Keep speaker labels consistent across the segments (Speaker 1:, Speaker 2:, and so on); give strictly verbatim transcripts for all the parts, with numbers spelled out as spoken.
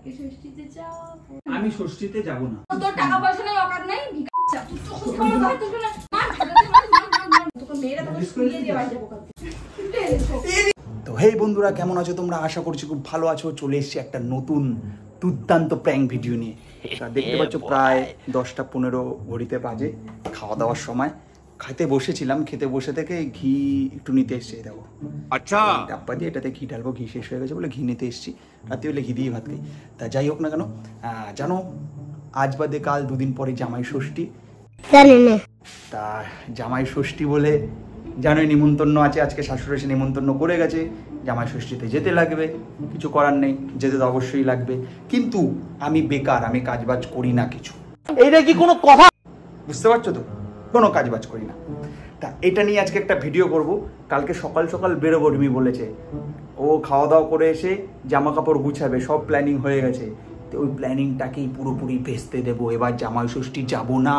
Speaker 1: কালকে ষষ্ঠীতে যাব।
Speaker 2: আমি ষষ্ঠীতে যাব না।
Speaker 1: তোর টাকা পয়সা নাই, অকার নাই, ভিক্ষা। তুই তো খুব ভালো কথা তুই না। মার ঝাড়াতে মার মার মার। তোকে মেয়েরা তোকে শুনিয়ে দিয়ে বাড়ি যাবো কালকে।
Speaker 2: তো হেই বন্ধুরা, কেমন আছো তোমরা? আশা করছি খুব ভালো আছো। চলে এসেছি একটা নতুন দুর্দান্ত প্র্যাঙ্ক ভিডিও নিয়ে। দেখতে পাচ্ছ প্রায় দশটা পনেরো ঘড়িতে বাজে, খাওয়া দাওয়ার সময়। খেতে বসেছিলাম, খেতে বসে থেকে ঘি একটু নিতে এসছি। দেখো আচ্ছা ডাব্বা দিয়ে এটাতে ঘি ঢালবো, ঘি শেষ হয়ে গেছে বলে ঘি নিতে এসছি। রাতে হলে ঘি দিয়ে ভাত খাই। তা যাই হোক না কেন, জানো আজ বাদে কাল দুদিন পরে জামাই ষষ্ঠী। তা জামাই ষষ্ঠী বলে জানোই নিমন্ত্রণ আছে। আজকে শাশুড়ি এসে নিমন্ত্রণ করে গেছে, জামাই ষষ্ঠীতে যেতে লাগবে, কিছু করার নেই, যেতে তো অবশ্যই লাগবে। কিন্তু আমি বেকার, আমি কাজবাজ করি না কিছু। এইটা কি কোনো কথা? বুঝতে পারছো তো, কোনো কাজবাজ করি না। তা এটা নিয়ে আজকে একটা ভিডিও করব। কালকে সকাল সকাল বেরোবো রিমি বলেছে। ও খাওয়া দাওয়া করে এসে জামা কাপড় গুছাবে, সব প্ল্যানিং হয়ে গেছে। তো ওই প্ল্যানিংটাকেই পুরোপুরি ভেস্তে দেবো। এবার জামাই ষষ্ঠী যাবো না।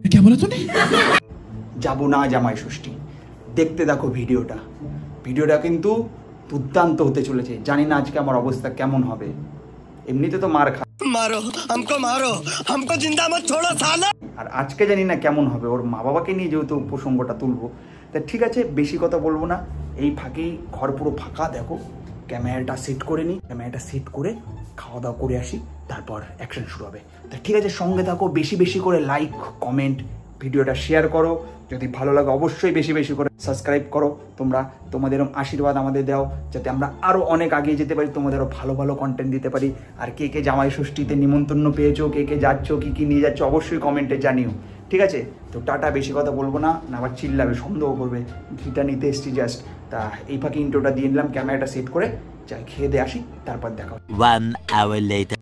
Speaker 2: যাবো না জামাই ষষ্ঠী। দেখতে দেখো ভিডিওটা। ভিডিওটা কিন্তু দুর্দান্ত হতে চলেছে। জানি না আজকে আমার অবস্থা কেমন হবে। এমনিতে তো মার খা মারো हमको মারো हमको जिंदा मत छोड़ो साला। আর আজকে জানি না কেমন হবে। ওর মা বাবাকে নিয়ে যেহেতু প্রসঙ্গটা তুলবো, তা ঠিক আছে বেশি কথা বলবো না। এই ফাঁকেই ঘর পুরো ফাঁকা, দেখো ক্যামেরাটা সেট করে নিই। ক্যামেরাটা সেট করে খাওয়া দাওয়া করে আসি, তারপর অ্যাকশন শুরু হবে। তা ঠিক আছে, সঙ্গে থাকো। বেশি বেশি করে লাইক, কমেন্ট, ভিডিওটা শেয়ার করো। যদি ভালো লাগে অবশ্যই বেশি বেশি করে সাবস্ক্রাইব করো। তোমরা তোমাদের আশীর্বাদ আমাদের দাও, যাতে আমরা আরও অনেক আগিয়ে যেতে পারি, তোমাদেরও ভালো ভালো কন্টেন্ট দিতে পারি। আর কে কে জামাই ষষ্ঠীতে নিমন্ত্রণ পেয়েছো, কে কে যাচ্ছ, কী কী নিয়ে যাচ্ছ, অবশ্যই কমেন্টে জানিও। ঠিক আছে? তো টাটা, বেশি কথা বলবো না, না আবার চিল্লাবে, সন্দেহ করবে। ঘিটা নিতে এসছি জাস্ট। তা এই ফাঁকে ইন্ট্রোটা দিয়ে নিলাম, ক্যামেরাটা সেট করে যাই, খেয়ে দিয়ে আসি, তারপর দেখা হবে।
Speaker 3: One hour later.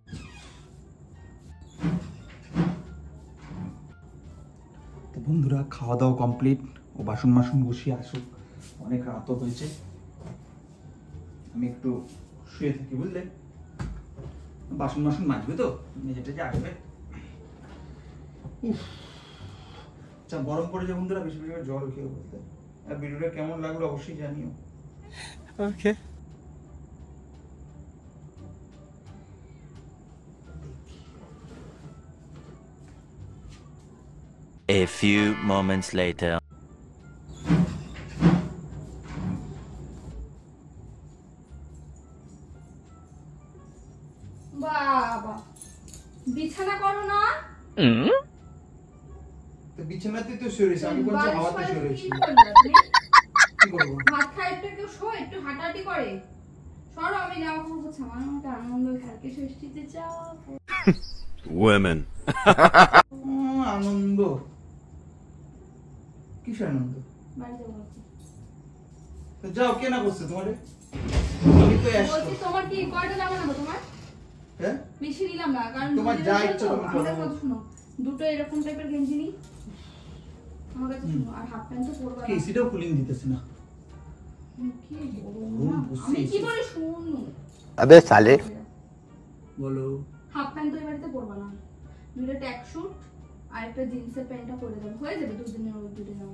Speaker 2: বন্ধুরা খাওয়া দাওয়া কমপ্লিট। ও বাসন মাসন গুছিয়ে আসুক, অনেক রাতও হয়েছে। আমি একটু শুয়ে থাকি, বুঝলে? বাসন মাসন মাজবে তো, নিজেটা যে আসবে। আচ্ছা গরম পড়েছে বন্ধুরা, বেশি বেশি জল খেয়ে বলতে। আর ভিডিওটা কেমন লাগলো অবশ্যই জানিও। ওকে।
Speaker 3: A few moments later.
Speaker 1: বাবা বিছানা করো না।
Speaker 2: তো বিছানাতে তো শুয়েছি, আমি বলছি হাওয়াতে শুয়েছি। কি করব?
Speaker 1: ভাত খাই একটু, কেউ শো একটু হাঁটাহাঁটি করে। সরো, আমি জামা কাপড় গোছাবো। আমার মতো আনন্দ কালকে ষষ্ঠীতে যাও।
Speaker 3: Women.
Speaker 2: আনন্দ কিসের আনন্দ?
Speaker 1: বাড়ি যাবো।
Speaker 2: তো যাও, কে না করছে তোমারে? আমি তো
Speaker 1: বলছি তোমার কি কয়টা জামা নেবো তোমার?
Speaker 2: হ্যাঁ
Speaker 1: বেশি নিলাম না, কারণ
Speaker 2: তোমার যা ইচ্ছা তুমি করো।
Speaker 1: আমার কথা শুনো, দুটো এরকম টাইপের গেঞ্জি নি আমার কাছে শুনো। আর হাফ প্যান্ট তো পরবা না।
Speaker 2: কি সিটাও কুলিং দিতেছ না?
Speaker 1: কি বলবো না, আমি কি বলি শুনো।
Speaker 3: अबे साले
Speaker 2: বলো।
Speaker 1: হাফ প্যান্ট তো এই বাড়িতে পরবা না। দুটো ট্যাক স্যুট আর একটা জিন্সের প্যান্টটা পরে যাবে, হয়ে যাবে দুদিনের ওই দুটো জামা।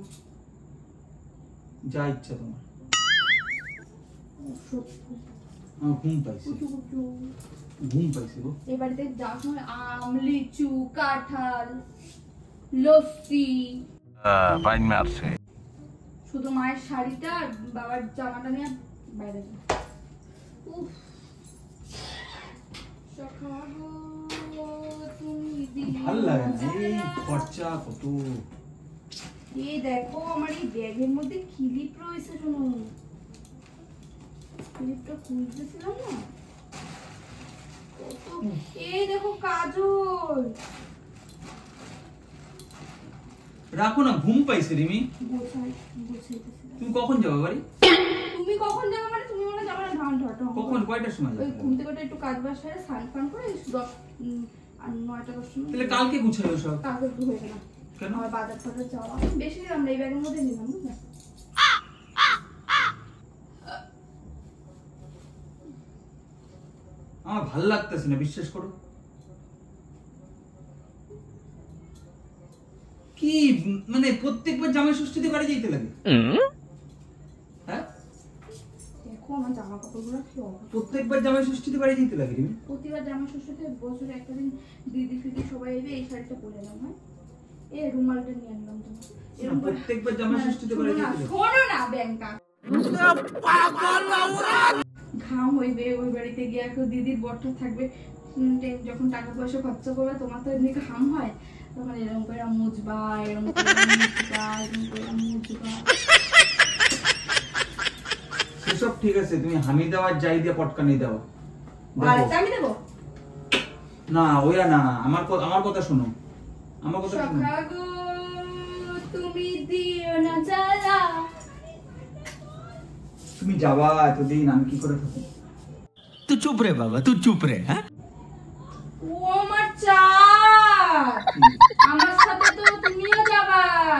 Speaker 2: যা ইচ্ছা তোমার। আমার ঘুম পাইছে, ঘুম পাইছে গো।
Speaker 1: এই বাড়িতে যাওয়ার সময় আম, লিচু, কাঁঠাল, লস্যি,
Speaker 3: पानी मारছে।
Speaker 1: শুধু মায়ের শাড়িটা আর বাবার জামাটা নিয়ে বাইরে যা। উফ সখাবো তুমি দিলে
Speaker 2: ভালো লাগে না এই খরচা কত।
Speaker 1: এই দেখো আমার এই ব্যাগের মধ্যে ক্লিপ রয়েছে। শোনো, ক্লিপটা খুলতেছিলাম না, এই দেখো কাজল।
Speaker 2: রাখো না, ঘুম পাইছে রিমি।
Speaker 1: গোছাই গোছাইতেছিলাম।
Speaker 2: তুমি কখন যাবে বাড়ি?
Speaker 1: তুমি কখন যাবে মানে? তুমি মনে যাবে না ধান ঢাটা।
Speaker 2: কখন, কয়টার সময় যাবে?
Speaker 1: ওই ঘুম থেকে ওটা একটু কাজ বাজ সেরে স্নান ফান করে দশ আর নয়টা দশ সময়।
Speaker 2: তাহলে কালকে গুছাইও সব।
Speaker 1: কালকে একটু হয়ে গেল।
Speaker 2: কেন?
Speaker 1: আমার বাজার ফাজার যাওয়া বেশি নিলাম না, এই ব্যাগের মধ্যে নিলাম, বুঝলে?
Speaker 2: আমার ভাল লাগতেছে না, বিশ্বাস করো। কি মানে প্রত্যেকবার জামাই ষষ্ঠীতে বাড়ি যেতে লাগে? হ্যাঁ
Speaker 1: দেখো আমার জামা কাপড়গুলো কি অবস্থা।
Speaker 2: প্রত্যেকবার জামাই ষষ্ঠীতে বাড়ি যেতে লাগে রিমি?
Speaker 1: প্রতিবার জামা ষষ্ঠীতে বছরে একটা দিন দিদি ফিদি সবাই এলে এই শাড়িটা পরে এলাম। হ্যাঁ এ রুমালটা নিয়ে আনলাম তো এরকম
Speaker 2: প্রত্যেকবার জামাই ষষ্ঠীতে বাড়ি যেতে লাগে?
Speaker 1: শোনো না ব্যাংকা ঘাম হইবে ওই বাড়িতে গিয়ে একটু দিদির বরটা থাকবে, যখন টাকা পয়সা খরচা করবে তোমার তো এমনি ঘাম হয়, তখন এরকম করে মুজবা এরকম করে মুজবা এরকম করে মুজবা।
Speaker 2: সেসব ঠিক আছে, তুমি হামি দেওয়ার যাই দিয়ে পটকানি দাও।
Speaker 1: আমি দেবো
Speaker 2: না ওইরা না, আমার আমার কথা শোনো, আমার কথা শোনো।
Speaker 1: সখা গো তুমি দিও না জ্বালা।
Speaker 2: তুমি যাবা এতদিন, আমি কি করে থাকবো?
Speaker 4: তুই চুপ রে বাবা, তুই চুপ রে। হ্যাঁ
Speaker 1: ও আমার চাঁদ, আমার সাথে তো তুমিও যাবা।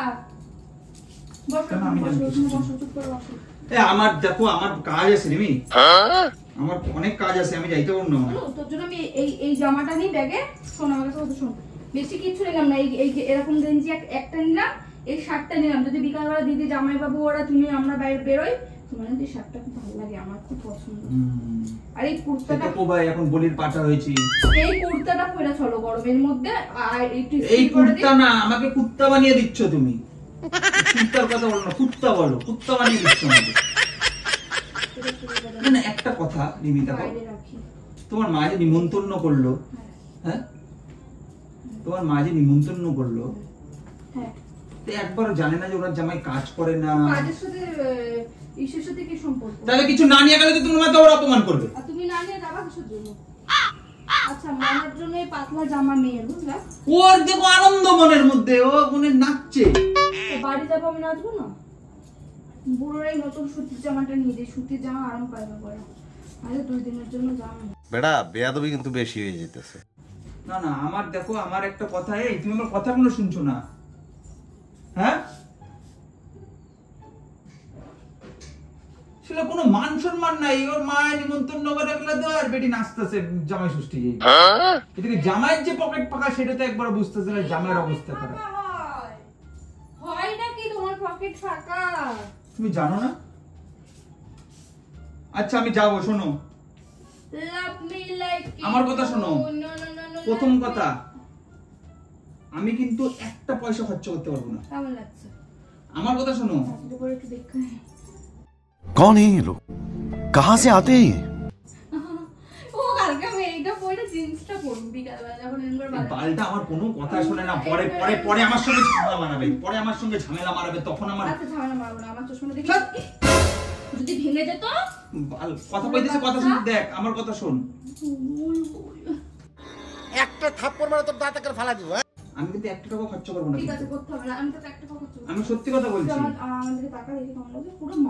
Speaker 1: বসো
Speaker 2: আমি
Speaker 1: বসো বসো চুপ করে বসো।
Speaker 2: এ আমার দেখো আমার কাজ আছে রিমি, আমার অনেক কাজ আছে, আমি যাইতে পারবো না।
Speaker 1: তোর জন্য আমি এই এই জামাটা নিই ব্যাগে। শোন আমার কাছে কথা শোন, বেশি কিছু নিলাম না, এই এই এরকম গেঞ্জি একটা নিলাম, এই শার্টটা নিলাম। যদি বিকালবেলা দিদি জামাই বাবু ওরা তুমি আমরা বাইরে বেরোই, তোমার এই শার্টটা খুব ভালো লাগে, আমার খুব পছন্দ। আর এই কুর্তাটা
Speaker 2: তো ভাই এখন বলির পাটা হয়েছি,
Speaker 1: এই কুর্তাটা পরে চলো গরমের মধ্যে। আর একটু
Speaker 2: এই কুর্তা না, আমাকে কুত্তা বানিয়ে দিচ্ছ তুমি। কুত্তার কথা বলো না, কুত্তা বলো, কুত্তা বানিয়ে দিচ্ছ আমাকে। না একটা কথা রিমি, দেখো তোমার মা যে নিমন্ত্রণ করলো, হ্যাঁ তোমার মা যে নিমন্ত্রণ করলো,
Speaker 1: হ্যাঁ
Speaker 2: একবার জানে না যে ওরা জামাই কাজ করে না।
Speaker 1: কাজের সাথে ইসের সাথে কি সম্পর্ক?
Speaker 2: তাহলে কিছু না নিয়ে গেলে তো তোমার মা তো ওরা অপমান করবে।
Speaker 1: আর তুমি না নিয়ে যাবা কিসের জন্য? আচ্ছা মায়ের জন্য এই পাতলা জামা মেয়ের, বুঝলা?
Speaker 2: ওর দেখো আনন্দ মনের মধ্যে, ও মনে নাচছে।
Speaker 1: বাড়ি যাবো আমি নাচবো না? বুড়োর এই নতুন সুতির জামাটা নিয়ে দিই, সুতির জামা আরাম পাইবে পরে। আরে দুই দিনের জন্য জামা
Speaker 5: বেটা বেয়াদবি কিন্তু বেশি হয়ে যেতেছে।
Speaker 2: না না আমার দেখো আমার একটা কথা, এই তুমি আমার কথা কোনো শুনছো না? হ্যাঁ ছিল কোনো মান সম্মান নাই, ওর মায়ের নিমন্ত্রণ করে গেলে তো আর বেটি নাচতেছে জামাই ষষ্ঠী। এদিকে জামাইয়ের যে পকেট পাকা সেটা তো একবার বুঝতেছে না, জামাইয়ের অবস্থা খারাপ
Speaker 1: হয় নাকি তোমার পকেট ফাঁকা?
Speaker 2: তুমি জানো না? আচ্ছা আমি যাবো, শোনো আমার কথা শোনো। প্রথম কথা, আমি কিন্তু একটা পয়সা খরচ করতে পারবো না।
Speaker 1: কেমন লাগছে?
Speaker 2: আমার কথা শোনো।
Speaker 1: একটু দেখো
Speaker 5: कौन है ये लोग, कहाँ से आते हैं?
Speaker 1: ও কালকে আমি এইটা পরে জিন্সটা পরবো বিকালবেলা যখন এনবার বাজার।
Speaker 2: বালটা আমার কোনো কথা শুনে না, পরে পরে পরে আমার সঙ্গে ঝামেলা মারাবে, পরে আমার সঙ্গে ঝামেলা মারাবে, তখন আমার
Speaker 1: আচ্ছা ঝামেলা মারবো না, আমার চশমাটা দেখি যদি ভেঙে যেত।
Speaker 2: বাল কথা কইতেছে, কথা শুনে দেখ, আমার কথা শোন।
Speaker 5: একটা থাপ্পড় মারা তোর দাঁতে করে ফালা দিব।
Speaker 2: আমি কিন্তু এক টাকাও খরচ করবো না।
Speaker 1: ঠিক আছে করতে হবে না, আমি তো একটা খরচ করব।
Speaker 2: আমি সত্যি কথা বলছি।
Speaker 1: আমাদেরকে টাকা দেখে কেমন লাগে পুরো মা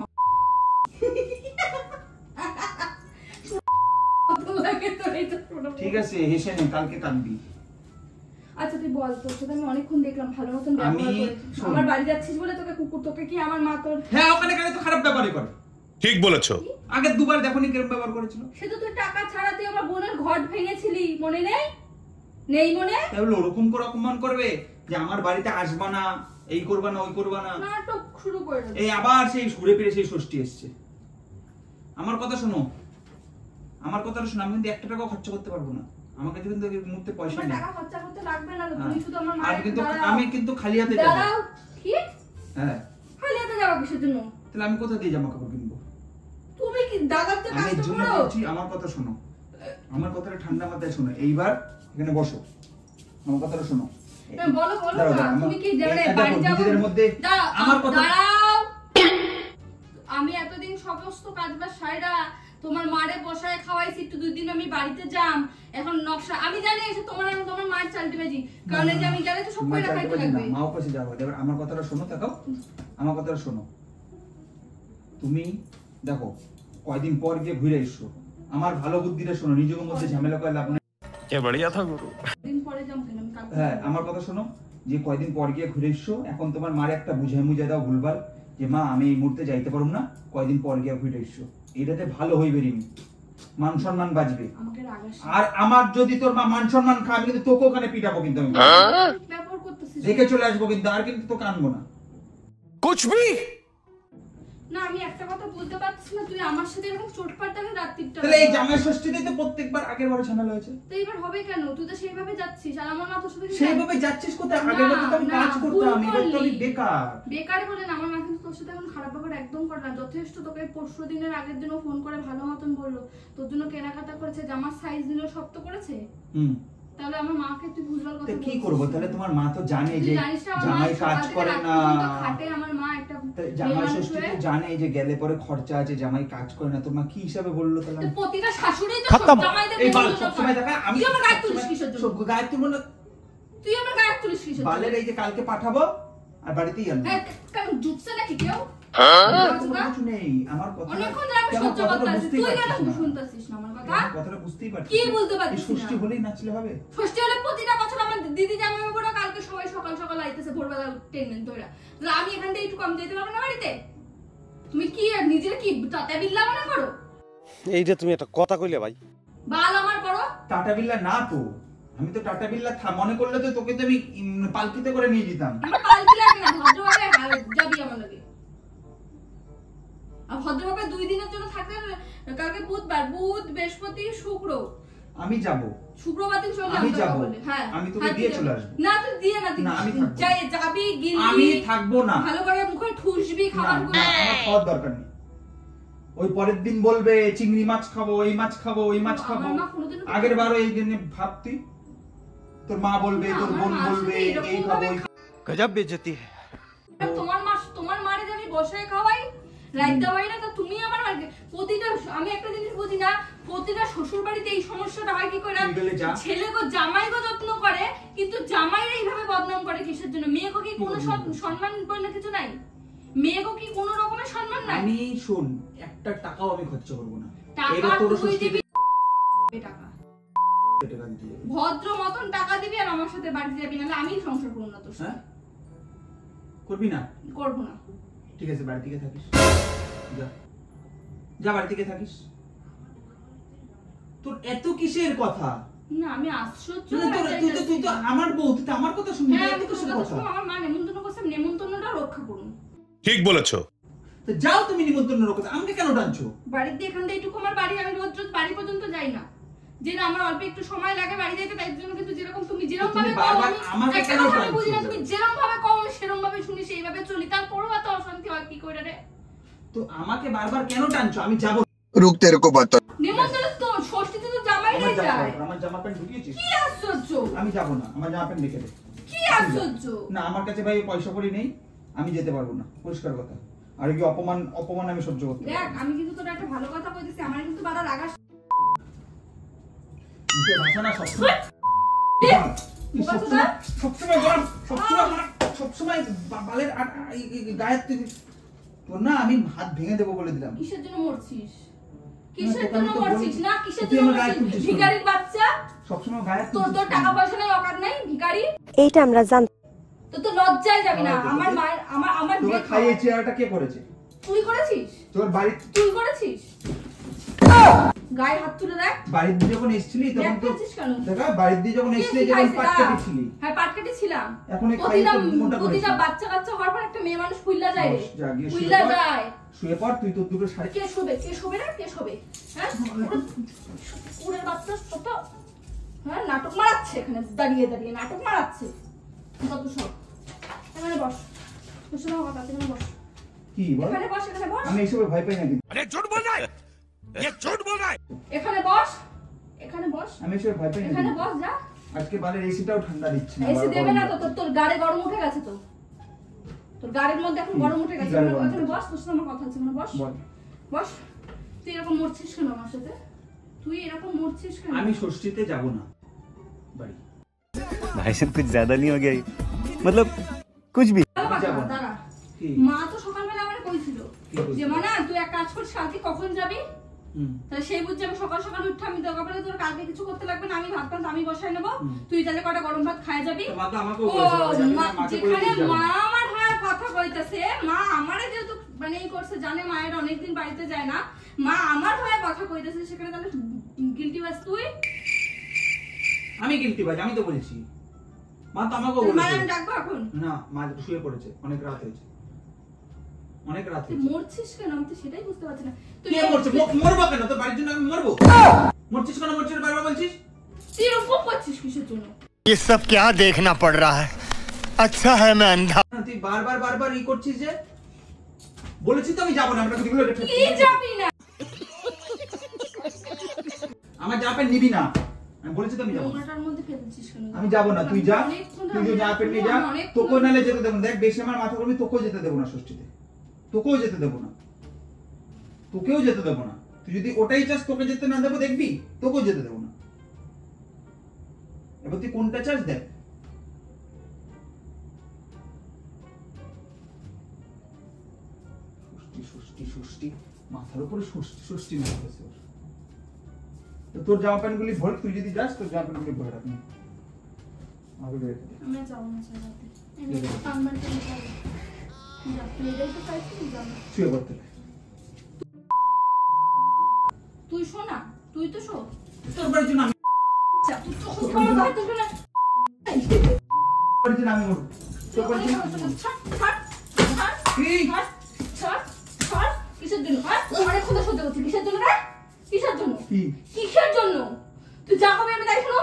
Speaker 2: ঠিক আছে হেসে নে, কালকে কাঁদবি।
Speaker 1: আচ্ছা তুই বল, তোর সাথে আমি অনেকক্ষণ দেখলাম ভালো মতন ব্যবহার করেছিস। আমার বাড়ি যাচ্ছিস বলে তোকে কুকুর, তোকে কি আমার মা তোর?
Speaker 2: হ্যাঁ ওখানে গেলে তো খারাপ ব্যাপারই করে।
Speaker 6: ঠিক বলেছো।
Speaker 2: আগে দুবার দেখোনি কিরকম ব্যবহার করেছিল।
Speaker 1: সে তো তুই টাকা ছাড়া তুই আমার বোনের ঘট ভেঙেছিলি, মনে নেই? নেই মনে?
Speaker 2: তাহলে ওরকম করে অপমান করবে যে আমার বাড়িতে আসবা না, এই করবা না, ওই করবা না,
Speaker 1: নাটক শুরু করে দিল।
Speaker 2: এই আবার সেই ঘুরে ফিরে সেই ষষ্ঠী এসছে। আমার কথা শোনো, আমার কথাটা শোনো, আমি কিন্তু একটা টাকাও খরচ করতে পারবো না, আমার কাছে কিন্তু এই মুহূর্তে পয়সা নেই।
Speaker 1: টাকা খরচা করতে লাগবে না, তুমি শুধু আমার
Speaker 2: আমি
Speaker 1: মায়ের
Speaker 2: কিন্তু
Speaker 1: দাঁড়াও।
Speaker 2: আমি কিন্তু খালি হাতে যাব।
Speaker 1: দাঁড়াও কি?
Speaker 2: হ্যাঁ
Speaker 1: খালি হাতে যাওয়া কিসের জন্য?
Speaker 2: তাহলে আমি কোথা দিয়ে জামা কাপড় কিনবো?
Speaker 1: তুমি কি দাদার তো
Speaker 2: আমি
Speaker 1: কাজ
Speaker 2: জন্য
Speaker 1: করো?
Speaker 2: বলছি, আমার কথা শোনো, আমার কথাটা ঠান্ডা মাথায় শোনো। এইবার এখানে বসো, আমার কথাটা শোনো।
Speaker 1: না, বলো বলো
Speaker 2: দাঁড়াও,
Speaker 1: না,
Speaker 2: দাঁড়াও,
Speaker 1: তুমি কি
Speaker 2: এই-
Speaker 1: যাবে
Speaker 2: এই দেখো,
Speaker 1: বাড়ি যাবো?
Speaker 2: নিজেদের মধ্যে
Speaker 1: দাঁড়াও,
Speaker 2: আমার কথা
Speaker 1: দাঁড়াও। আমি এতদিন সমস্ত কাজবাজ সাইরা তোমার মারে বসায় খাওয়াইছি, একটু দুই দিন আমি বাড়িতে যাম, এখন নকশা আমি জানি এসে তোমার আর তোমার মার চালতে বাজি, কারণ এই যে আমি গেলে তো সব কইরা খাইতে লাগবে।
Speaker 2: মাও কাছে যাবো। এবার আমার কথাটা শোনো, দেখো আমার কথাটা শোনো। তুমি দেখো কয়দিন পর গিয়ে ঘুরে এসো, আমার ভালো বুদ্ধিটা শোনো, নিজের মধ্যে ঝামেলা করে লাভ নেই।
Speaker 6: क्या बढ़िया था गुरु।
Speaker 1: দিন পরে যাম কেন আমি কালকে।
Speaker 2: হ্যাঁ আমার কথা শোনো, যে কয়দিন পর গিয়ে ঘুরে এসো, এখন তোমার মারে একটা বুঝাই মুঝাই দাও ভুলভাল, যে মা আমি এই মুহূর্তে যাইতে পারবো না, কয়দিন পর গিয়ে ঘুরে এসো, এটাতে ভালো হইবে রিমি, মান সম্মান বাঁচবে।
Speaker 1: আমাকে রাগাস
Speaker 2: আর আমার যদি তোর মা মান সম্মান খায়, আমি কিন্তু তোকে ওখানে পিটাবো, কিন্তু আমি
Speaker 1: ব্যবহার করতেছিস।
Speaker 2: দেখে চলে আসবো, কিন্তু আর কিন্তু তোকে আনবো না।
Speaker 5: कुछ भी
Speaker 1: না আমি একটা কথা বলতে পারছি না, তুই আমার সাথে এরকম চোটপাট থাকে রাত্রিটা।
Speaker 2: তাহলে এই জামাই ষষ্ঠীতে তো প্রত্যেকবার আগের বারে ঝামেলা হয়েছে।
Speaker 1: তো এবার হবে কেন? তুই তো সেইভাবে যাচ্ছিস আর আমার মা তোর সাথে
Speaker 2: সেইভাবে যাচ্ছিস কোথায়? আগের বার তো আমি কাজ করতাম, এবার তো আমি বেকার।
Speaker 1: বেকার বলে না, আমার মা কিন্তু তোর সাথে এখন খারাপ ব্যাপার একদম করে না। যথেষ্ট তোকে পরশু দিনের আগের দিনও ফোন করে ভালো মতন বললো, তোর জন্য কেনাকাটা করেছে, জামার সাইজ দিল, সব তো করেছে।
Speaker 2: হুম,
Speaker 1: তাহলে আমার মাকে তুই ভুলভাল কথা
Speaker 2: কি করব? তাহলে তোমার মা তো জানে যে
Speaker 1: জামাই
Speaker 2: জামাই কাজ করে না,
Speaker 1: খাটে আমার মা একটা
Speaker 2: জামাই ষষ্ঠীতে জানে যে গেলে পরে খরচা আছে, জামাই কাজ করে না, তোমার কি হিসাবে বললো? তাহলে
Speaker 1: প্রতিটা শাশুড়ি তো জামাইদের
Speaker 2: এই বাল সব সময় দেখা আমি
Speaker 1: তুই আমার গায়ে তুলিস কিসের জন্য?
Speaker 2: সব গায়ে তুলবো না,
Speaker 1: তুই আমার গায়ে তুলিস কিসের জন্য?
Speaker 2: বালের এই যে কালকে পাঠাবো আর বাড়িতেই আনবো।
Speaker 1: হ্যাঁ কেন জুটছে নাকি কেউ?
Speaker 2: কিছু নেই আমার কথা।
Speaker 1: অনেকক্ষণ ধরে আমি সহ্য করতেছি, তুই কেন শুনতেছিস না আমার কথা?
Speaker 2: কথাটা বুঝতেই পারছিস
Speaker 1: কি বুঝতে পারছিস না?
Speaker 2: ষষ্ঠী হলেই নাচলে হবে?
Speaker 1: ষষ্ঠী হলে প্রতিটা বছর আমার দিদি জামাই বাবুরা কালকে সবাই সকাল সকাল আইতেছে ভোরবেলা ট্রেন ধরে। তাহলে আমি এখান থেকে একটু কম যেতে পারবো না বাড়িতে? তুমি কি আর নিজের কি টাটা বিল্লা মনে করো?
Speaker 7: এইটা তুমি একটা কথা কইলে ভাই।
Speaker 1: বাল আমার করো?
Speaker 2: টাটা বিল্লা না তো, আমি তো টাটা বিল্লা মনে করলে তো তোকে তো আমি পালকিতে করে নিয়ে যেতাম।
Speaker 1: আমার পালকি লাগে না, ভদ্রভাবে যাবি আমার লাগে। আর ভদ্রভাবে দুই দিনের জন্য থাকলে কালকে বুধবার, বুধ বৃহস্পতি শুক্র
Speaker 2: আমি যাব।
Speaker 1: শুক্রবার দিন চলে
Speaker 2: আমি যাব।
Speaker 1: হ্যাঁ
Speaker 2: আমি তোকে দিয়ে চলে আসবো।
Speaker 1: না তুই দিয়ে না, তুই
Speaker 2: না আমি থাকবো।
Speaker 1: যাই যাবি গিলবি,
Speaker 2: আমি থাকবো না।
Speaker 1: ভালো করে মুখে ঠুসবি
Speaker 2: না,
Speaker 1: খাবারগুলো।
Speaker 2: না, আমার খাওয়ার দরকার নেই। ওই পরের দিন বলবে চিংড়ি মাছ খাবো, এই মাছ খাবো, ওই মাছ খাবো।
Speaker 1: আমার মা কোনোদিনও
Speaker 2: আগের বারও এই দিনে ভাবতি তোর মা বলবে,
Speaker 1: না,
Speaker 2: তোর
Speaker 1: আমার
Speaker 2: বোন
Speaker 1: মার
Speaker 2: বলবে
Speaker 1: সাথে এরকম
Speaker 2: এই খাবো,
Speaker 1: ভাবে
Speaker 2: ওই
Speaker 7: গজব বেইজ্জতি है।
Speaker 1: তোমার মা তোমার মারে যে আমি বসে খাওয়াই রাইতা বাড়ি না, তো তুমি আমার মাকে প্রতিটা, আমি একটা জিনিস বুঝি না, প্রতিটা শ্বশুর বাড়িতে এই সমস্যাটা হয় কি করে? ছেলে গো জামাই গো যত্ন করে, কিন্তু জামাইরা এইভাবে বদনাম করে কিসের জন্য? মেয়েকে কি কোনো সম্মান বলে কিছু নাই? মেয়েকে কি কোনো রকমের সম্মান নাই?
Speaker 2: আমি শোন, একটা টাকাও আমি খরচ করব না।
Speaker 1: টাকা
Speaker 2: এবার তোর
Speaker 1: তুই
Speaker 2: ষষ্ঠী
Speaker 1: দিবি টাকা,
Speaker 2: টাকা দিতে হবে।
Speaker 1: ভদ্র মতন টাকা দিবি আর আমার সাথে বাড়িতে যাবি, নাহলে আমি সংসার করব না তোর সাথে।
Speaker 2: হ্যাঁ করবি না?
Speaker 1: করব না।
Speaker 2: ঠিক আছে, বাড়ি থেকে থাকিস, যা যা বাড়ি থেকে থাকিস। তোর এত কিসের কথা?
Speaker 1: না আমি আশ্চর্য।
Speaker 2: তুই তো তুই তো তুই তো আমার বউ, তুই তো আমার কথা শুনবি।
Speaker 1: হ্যাঁ
Speaker 2: এত
Speaker 1: আমি
Speaker 2: কিসের
Speaker 1: কথা
Speaker 2: কথা?
Speaker 1: শুনো, আমার মা নেমন্তন্ন করছে, নেমন্তন্নটা রক্ষা করুন।
Speaker 6: ঠিক বলেছো।
Speaker 2: তো যাও তুমি নিমন্ত্রণ করতে, আমাকে কেন টানছো?
Speaker 1: বাড়িতে এখান থেকে এইটুকু আমার বাড়ি, আমি রোজ রোজ বাড়ি পর্যন্ত যাই না, যে না আমার অল্প একটু সময় লাগে বাড়ি যেতে, তাই জন্য কিন্তু যেরকম তুমি যেরকম ভাবে কও
Speaker 2: বারবার
Speaker 1: আমি
Speaker 2: আমাকে
Speaker 1: একটা
Speaker 2: কেন
Speaker 1: কথা আমি
Speaker 2: টানছো?
Speaker 1: বুঝি না, তুমি যেরকম ভাবে কও আমি সেরকম ভাবে শুনি, সেইভাবে চলি, তারপরও এত অশান্তি হয় কি করে রে?
Speaker 2: তো আমাকে বারবার কেন টানছো? আমি যাব।
Speaker 5: रुक तेरे को बता
Speaker 1: নিমন্ত্রণ তো ষষ্ঠীতে তো জামাইরাই যায়।
Speaker 2: আমার জামা প্যান্ট ঢুকিয়েছিস?
Speaker 1: কি আশ্চর্য,
Speaker 2: আমি যাব না, আমার জামা প্যান্ট রেখে দে।
Speaker 1: কি আশ্চর্য।
Speaker 2: না আমার কাছে ভাই পয়সা করি নেই, আমি যেতে পারবো না, পরিষ্কার কথা। আর কি অপমান, অপমান আমি সহ্য করতে
Speaker 1: দেখ আমি কিন্তু তোর একটা ভালো কথা কইতেছি, আমার কিন্তু বাড়া রাগাস
Speaker 2: মুখে ভাষা না সবসময় সবসময় সবসময় গরম, সবসময় গরম, সবসময় বালের গায়ের থেকে তোর না আমি হাত ভেঙে দেবো বলে দিলাম।
Speaker 1: কিসের জন্য মরছিস? কিসের
Speaker 2: তোকে আমি
Speaker 1: জন্য
Speaker 2: তো
Speaker 1: মরছিস?
Speaker 2: বলি-
Speaker 1: না কিসের
Speaker 2: তুই
Speaker 1: জন্য
Speaker 2: আমার গায়ে
Speaker 1: মরছিস?
Speaker 2: তুলছিস কেন?
Speaker 1: ভিখারির বাচ্চা,
Speaker 2: সবসময় গায়ের
Speaker 1: তোর তোর টাকা পয়সা নাই, অকাত নাই, ভিখারি।
Speaker 8: এইটা আমরা জানতাম।
Speaker 1: তো তো লজ্জায় যাবি না।
Speaker 2: আমাকে
Speaker 1: আমার
Speaker 2: তোকে-
Speaker 1: মায়ের আমার আমার
Speaker 2: তোকে
Speaker 1: বিয়ে
Speaker 2: খাইয়ে চেয়ারটা কে করেছে?
Speaker 1: তুই করেছিস?
Speaker 2: তোর বাড়ি
Speaker 1: তুই করেছিস? গায়ে হাত তুলে দেখ।
Speaker 2: বাড়ির দিয়ে যখন এসেছিলি তখন তো
Speaker 1: দেখতেছিস কেন?
Speaker 2: দেখা বাড়ির দিয়ে যখন
Speaker 1: কে
Speaker 2: এসেছিলি যখন
Speaker 1: শিখাইছে
Speaker 2: পাট
Speaker 1: তা?
Speaker 2: কেটেছিলি।
Speaker 1: হ্যাঁ পাট কেটেছিলাম।
Speaker 2: এখন এই
Speaker 1: প্রতিটা
Speaker 2: খাইয়ে তো মোটা
Speaker 1: প্রতিটা
Speaker 2: করেছিস।
Speaker 1: বাচ্চা কাচ্চা হওয়ার পর একটা মেয়ে মানুষ ফুইল্লা যায় রে,
Speaker 2: বস, যা গিয়ে শুয়ে
Speaker 1: ফুইল্লা
Speaker 2: পড়।
Speaker 1: যায়।
Speaker 2: শুয়ে পড়, তুই তো দুটো শাড়ি।
Speaker 1: কে শোবে? কে শোবে না? কে শোবে? হ্যাঁ কুকুরের বাচ্চা কত হ্যাঁ নাটক মারাচ্ছে এখানে দাঁড়িয়ে দাঁড়িয়ে নাটক মারাচ্ছে কত সব। এখানে বস, তোর সঙ্গে কথা আছে, এখানে বস,
Speaker 2: কি বল?
Speaker 1: এখানে বস, এখানে বস,
Speaker 2: আমি এসবে ভয় পাই না কিন্তু।
Speaker 6: अरे झूठ बोल रहा है, ये झूठ बोल रहा है।
Speaker 1: এখানে বস, এখানে বস,
Speaker 2: আমি এসবে ভয় পাই না
Speaker 1: এখানে
Speaker 2: কিন্তু।
Speaker 1: বস যা।
Speaker 2: আজকে বালের এসিটাও ঠান্ডা দিচ্ছে না।
Speaker 1: এসি
Speaker 2: আবার
Speaker 1: দেবে
Speaker 2: গরম
Speaker 1: না তো,
Speaker 2: লাগছে।
Speaker 1: তোর তোর গাড়ে গরম উঠে গেছে তো, তোর গাড়ির মধ্যে এখন
Speaker 2: কি?
Speaker 1: গরম উঠে
Speaker 2: কি
Speaker 1: গেছে।
Speaker 2: গাড়ে গরম
Speaker 1: এখানে
Speaker 2: উঠেছে?
Speaker 1: বস, তোর সাথে আমার কথা আছে, এখানে বস,
Speaker 2: বল।
Speaker 1: বস। তুই এরকম মরছিস কেন আমার সাথে? তুই এরকম মরছিস কেন?
Speaker 2: আমি ষষ্ঠীতে যাব না বাড়ি।
Speaker 7: भाई साहब कुछ ज्यादा नहीं हो गया ये? मतलब कुछ भी।
Speaker 1: দাঁড়া,
Speaker 2: আমি যাবো না।
Speaker 1: দাঁড়া।
Speaker 2: কি?
Speaker 1: মা তো সকালবেলা আমার কইছিল
Speaker 2: কি বলছিল?
Speaker 1: যে মনা তুই এক কাজ করিস, কালকে কখন যাবি?
Speaker 2: হুম।
Speaker 1: তাহলে সেই বুঝছি আমি সকাল সকাল উঠে আমি দরকার পড়লে তোর কালকে কিছু করতে লাগবে না, আমি ভাবতাম আমি বসাই নেবো, তুই তাহলে কটা গরম ভাত খায় যাবি।
Speaker 2: তো মা তো আমাকেও
Speaker 1: ও
Speaker 2: বলেছে, আমি
Speaker 1: মা-
Speaker 2: মাকে বলে
Speaker 1: যেখানে
Speaker 2: দিয়ে যাবো।
Speaker 1: মা আমার হয়ে কথা কইতাছে, মা আমারে যেহেতু মানে এই করছে, জানে মায়ের অনেকদিন বাড়িতে যায় না, মা আমার হয়ে কথা কইতাছে, সেখানে তাহলে গিলটি বাস তুই।
Speaker 2: আমি গিলটি ভাই, আমি তো বলছি। মা তো আমাকেও
Speaker 1: তোর মায়ের
Speaker 2: বলেছে।
Speaker 1: আমি ডাকবো এখন?
Speaker 2: না, মা শুয়ে পড়েছে, অনেক রাত হয়েছে। অনেক রাত
Speaker 1: তুই মরছিস কেন আমি তো সেটাই বুঝতে পারছি না তুই
Speaker 2: কে মরছে? ম- মরবো কেন? তোর বাড়ির জন্য আমি মরবো? মরছিস কেন? মরছিস বারবার বলছিস?
Speaker 1: তুই এরকম করছিস কিসের জন্য?
Speaker 8: ये सब क्या देखना पड़ रहा है अच्छा है मैं अंधा
Speaker 2: তুই বারবার বারবার ই করছিস যে? বলেছি তো আমি যাবো না। আমরা দিগুলো রেখে
Speaker 1: কি যাবি না?
Speaker 2: আমার জামা প্যান্ট নিবি না। আমি বলেছি তো আমি যাবো না।
Speaker 1: নোংরাটার মধ্যে ফেলছিস কেন?
Speaker 2: আমি যাবো না, তুই যা।
Speaker 1: অনেকক্ষণ
Speaker 2: তুই যে জামা প্যান্ট নিয়ে যা।
Speaker 1: অনেকক্ষণ-
Speaker 2: তোকেও নালে যেতে দেবো না। দেখ বেশি আমার মাথা করবি, তোকেও যেতে দেবো না ষষ্ঠীতে। তোকেও যেতে দেবো না। তোকেও যেতে দেবো না। তুই যদি ওটাই চাস তোকে যেতে না দেবো দেখবি, তোকেও যেতে দেবো না। এবার তুই কোনটা চাস দেখ। ষষ্ঠী ষষ্ঠী ষষ্ঠী মাথার উপরে ষষ্ঠী ষষ্ঠী মারতেছে ওর। তো তোর জামা প্যান্ট গুলি ভর, তুই যদি যাস তোর জামা প্যান্ট গুলি ভরে রাখবি। আমাকে রেখে দে।
Speaker 1: আমরা যাবো না চালাতে আমি
Speaker 2: দেখে দে।
Speaker 1: কানবার করে যাবো যা তুই এটাই তো চাইছিস যাবো
Speaker 2: শুয়ে পড়তে দে।
Speaker 1: তুই শোনা তুই তো শো
Speaker 2: তোর বাড়ির জন্য আমি
Speaker 1: আচ্ছা তুই তো শোনা ভাই তো শোনা
Speaker 2: বাড়ির জন্য আমি মরবো। তোর বাড়ির জন্য আমি মরবো।
Speaker 1: ছাড় ছাড় ছাড়
Speaker 2: কি?
Speaker 1: ছাড় ছাড় ছাড় কিসের জন্য হ্যাঁ অনেক কথা সহ্য করছি কিসের জন্য রে কিসের জন্য
Speaker 2: কি?
Speaker 1: কিসের জন্য তুই যা হবে আমি তাই শোনো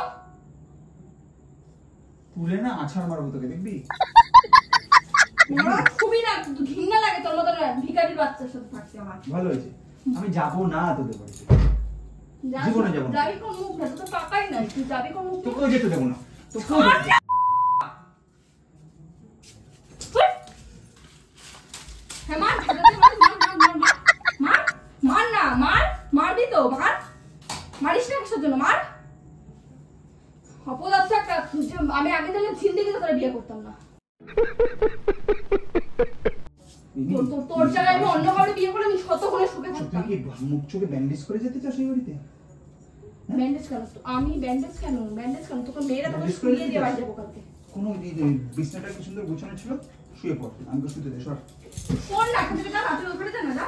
Speaker 2: তুলে না আছাড় মারবো তোকে, দেখবি?
Speaker 1: আমার খুবই না ঘৃণা লাগে তোর মতো ভিখারির বাচ্চার সাথে থাকতে আমার
Speaker 2: ভালো হয়েছে। আমি যাবো না তোদের বাড়িতে।
Speaker 1: যা-
Speaker 2: জীবনে যাবো না।
Speaker 1: যাবি কোন মুখ না তোর তো পাকাই নাই তুই যাবি কোন মুখ
Speaker 2: তোকেও যেতে দেবো না। তোকেও যেতে দেবো না।
Speaker 1: হ্যাঁ মার মার মার মার মার মার মার মার না মার মারবি তো মার মারিস না কিসের জন্য মার অপদার্থ একটা তুই যে- আমি আগে জানলে জিন্দেগি তো তোরা বিয়ে করতাম না তোর- তোর- তোর জায়গায় আমি অন্য কাউকে বিয়ে করে আমি শত করে সুখে
Speaker 2: তুই
Speaker 1: থাকতাম
Speaker 2: কি মুখ চোখে ব্যান্ডেজ করে যেতে চাস এই বাড়িতে?
Speaker 1: ব্যান্ডেজ কেন তো- আমি ব্যান্ডেজ কেন ব্যান্ডেজ কেন তোকে মেয়েরা তোকে
Speaker 2: ব্যান্ডেজ করে
Speaker 1: শুয়ে দিয়ে
Speaker 2: দিতে
Speaker 1: বাড়ি
Speaker 2: চাস?
Speaker 1: যাবো কালকে
Speaker 2: কোনো এই- এই বিছনাটা কি সুন্দর গোছানো ছিল, শুয়ে পড়। আমাকে শুতে দে, সর।
Speaker 1: শোন না এখান থেকে যা না তুই ওপরে যা না যা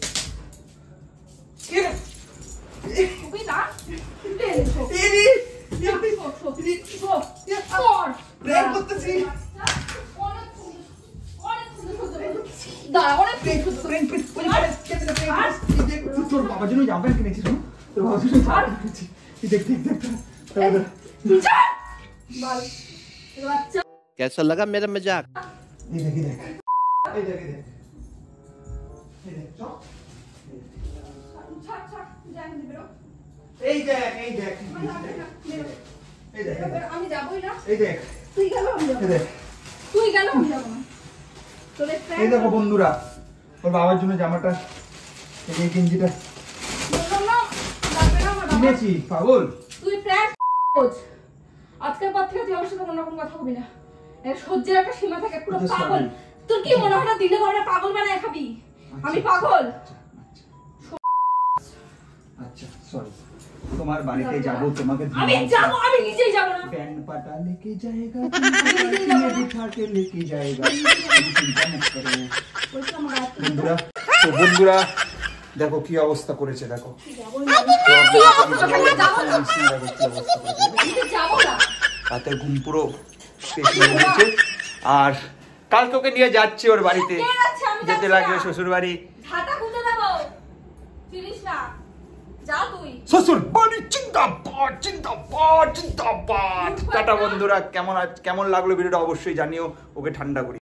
Speaker 2: কে রে?
Speaker 1: তুই না তুই এনে শো
Speaker 2: এ রে!
Speaker 1: শো শো শো শো কর
Speaker 2: প্রেম করতেছি।
Speaker 1: অনেক সুন্দর অনেক সুন্দর সুন্দর দাঁড়া অনেক
Speaker 2: প্রেম,
Speaker 1: সুন্দর
Speaker 2: প্রেম, প্রেম, প্রেম, প্রেম, প্রেম, প্রেম, প্রেম। এই দেখ, তুই তোর বাবার জন্য জামা প্যান্ট কিনেছিস না? তোর বাবার জন্য জামা প্যান্ট কিনেছিস। এই দেখ, দেখ, দেখ, দেখ। তারপরে
Speaker 1: তুই যা বল এ বাচ্চা
Speaker 3: कैसा लगा मेरा मजाक?
Speaker 2: এই দেখ, এই দেখ। এই দেখ, এই দেখ। এই দেখ, চল।
Speaker 1: ছাড় ছাড় যা এখান থেকে বেরো
Speaker 2: এই দেখ, এই দেখ।
Speaker 1: আমার লাগবে না, বেরো।
Speaker 2: এই দেখ, এই দেখ।
Speaker 1: আমি যাবোই না
Speaker 2: এই দেখ,
Speaker 1: তুই গেল আমি যাবো
Speaker 2: এই
Speaker 1: না।
Speaker 2: দেখ।
Speaker 1: তুই গেল আমি যাবো না তোর এই
Speaker 2: এই
Speaker 1: friend-
Speaker 2: দেখো বন্ধুরা, ওর বাবার জন্য জামাটা, এই যে গেঞ্জিটা
Speaker 1: বললাম না, লাগবে না আমার বাবা।
Speaker 2: কিনেছি, পাগল।
Speaker 1: তুই প্র্যাঙ্ক কোচ আজকের পর থেকে তুই আমার সাথে কোনো রকম কথা বলবি না এর সহ্যের একটা সীমা থাকে পুরো
Speaker 2: আচ্ছা,
Speaker 1: পাগল
Speaker 2: sorry.
Speaker 1: তোর কি মনে হয় না দিনে ভরে পাগল বানায় খাবি আমি পাগল
Speaker 2: আচ্ছা, সরি। তোমার বাড়িতে যাব, তোমাকে
Speaker 1: আমি যাব আমি নিজেই যাব না
Speaker 2: बैंड पाटा लेके जाएगा,
Speaker 1: নিজেই যাব না।
Speaker 2: बिठा के लेके जाएगा, चिंता मत करो।
Speaker 1: বলছি আমার রাত
Speaker 2: বন্ধুরা, তো বন্ধুরা দেখো কি অবস্থা করেছে, দেখো
Speaker 1: যাবো না কি অবস্থা আমি যাবো না
Speaker 2: দেখো কি অবস্থা করেছে।
Speaker 1: আমি তো যাবো না
Speaker 2: রাতের ঘুম পুরো শেষ হয়ে গেছে। আর কালকে ওকে নিয়ে যাচ্ছে ওর বাড়িতে,
Speaker 1: কে যাচ্ছে? আমি
Speaker 2: যেতে
Speaker 1: যাচ্ছি
Speaker 2: লাগবে
Speaker 1: না।
Speaker 2: শ্বশুর বাড়ি।
Speaker 1: ঝাঁটা খুঁজে দেবো চিনিস না যা তুই
Speaker 2: শ্বশুর বাড়ি জিন্দাবাদ, জিন্দাবাদ, জিন্দাবাদ। টাটা বন্ধুরা, কেমন আছ- কেমন লাগলো ভিডিওটা অবশ্যই জানিও। ওকে ঠান্ডা করি।